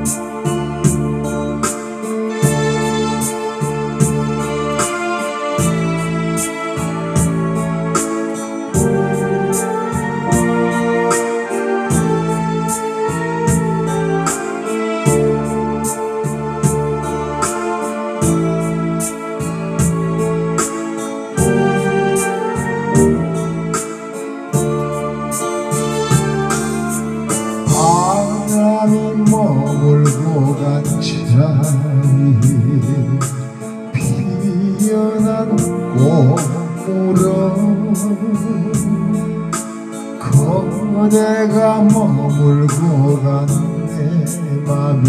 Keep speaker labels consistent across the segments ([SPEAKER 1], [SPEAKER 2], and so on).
[SPEAKER 1] 바람이 머물고 간 자리 피어난 꽃무럭 그대가 머물고 간 내 맘에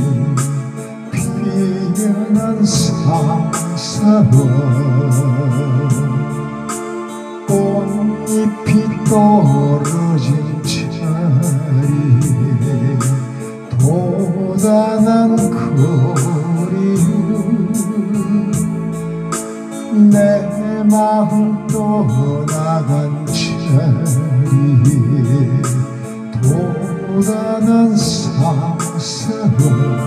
[SPEAKER 1] 피어난 상사와 꽃잎이 떨어진 자리에 도단한 거리를 내 마음 떠나간 자리에 도단한 상사와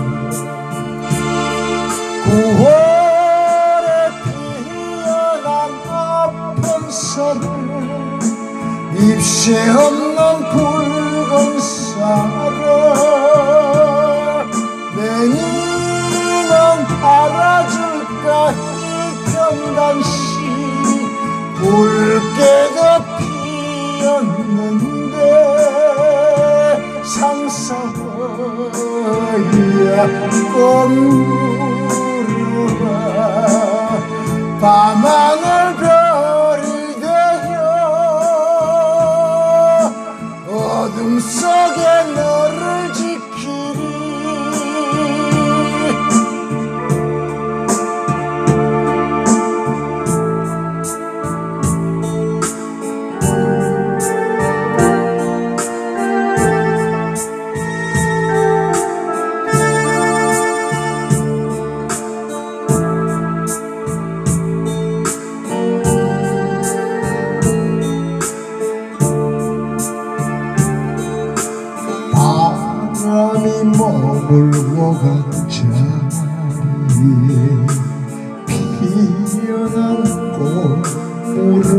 [SPEAKER 1] 9월에 피어난 아픈 사랑 잎새 없는 붉은 사랑 내니는 알아줄까 일편단시 붉게도 피었는데 상사와야 꽃무르가 밤하늘 별이 되어 어둠 속에 너를 지키리 바람이 머물고 간 자리에 피어난 꽃무럭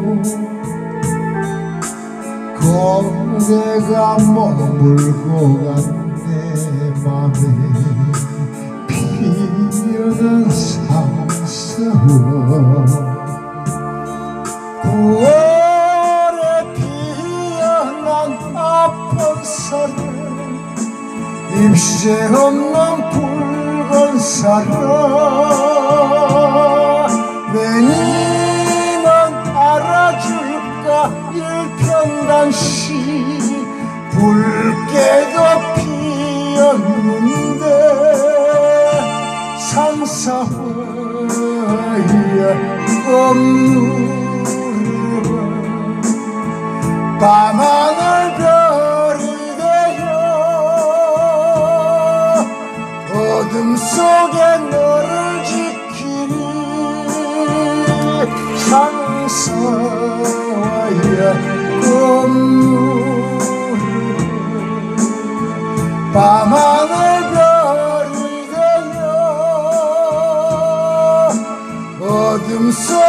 [SPEAKER 1] 그대가 머물고 간 내 맘에 피어난 상사와 9월에 피어난 아픈 사랑 잎새 없는 붉은 사랑 내니는 알아줄까 일편단시 붉게도 피었는데 상사와야 꽃무르가 밤하늘 별이 되어 어둠 속에 너를 지키리 상사와야 꽃무르가 밤하늘 별이 되어 어둠 속에